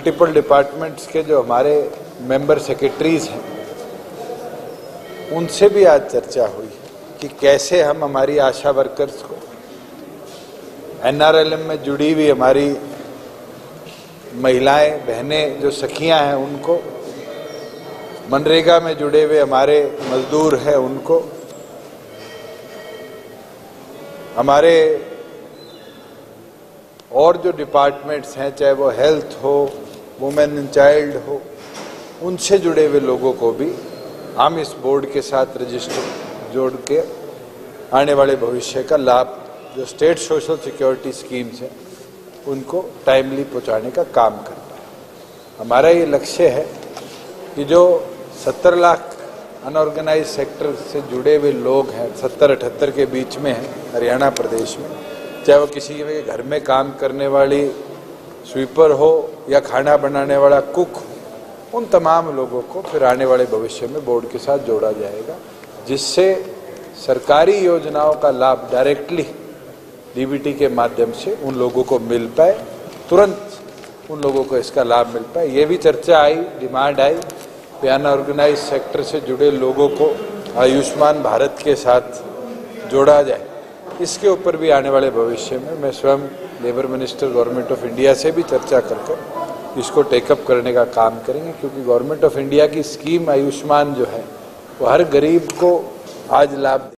Multiple departments के जो हमारे मेंबर सेक्रेटरीज हैं उनसे भी आज चर्चा हुई कि कैसे हम हमारी आशा वर्कर्स को, एनआरएलएम में जुड़ी हुई हमारी महिलाएं बहनें जो सखियां हैं उनको, मनरेगा में जुड़े हुए हमारे मजदूर हैं उनको, हमारे और जो डिपार्टमेंट्स हैं चाहे वो हेल्थ हो, वुमेन एंड चाइल्ड हो, उनसे जुड़े हुए लोगों को भी हम इस बोर्ड के साथ रजिस्टर जोड़ के आने वाले भविष्य का लाभ जो स्टेट सोशल सिक्योरिटी स्कीम्स हैं उनको टाइमली पहुंचाने का काम करना है। हमारा ये लक्ष्य है कि जो 70 लाख अनऑर्गेनाइज सेक्टर से जुड़े हुए लोग हैं, 70-78 के बीच में हैं हरियाणा प्रदेश में, चाहे वो किसी के घर में काम करने वाली स्वीपर हो या खाना बनाने वाला कुक हो, उन तमाम लोगों को फिर आने वाले भविष्य में बोर्ड के साथ जोड़ा जाएगा, जिससे सरकारी योजनाओं का लाभ डायरेक्टली डीबीटी के माध्यम से उन लोगों को मिल पाए, तुरंत उन लोगों को इसका लाभ मिल पाए। ये भी चर्चा आई, डिमांड आई कि अनऑर्गेनाइज सेक्टर से जुड़े लोगों को आयुष्मान भारत के साथ जोड़ा जाए। इसके ऊपर भी आने वाले भविष्य में मैं स्वयं labour minister government of India से भी चर्चा करके इसको टेकअप करने का काम करेंगे, क्योंकि गवर्नमेंट ऑफ इंडिया की स्कीम आयुष्मान जो है वो हर गरीब को आज लाभ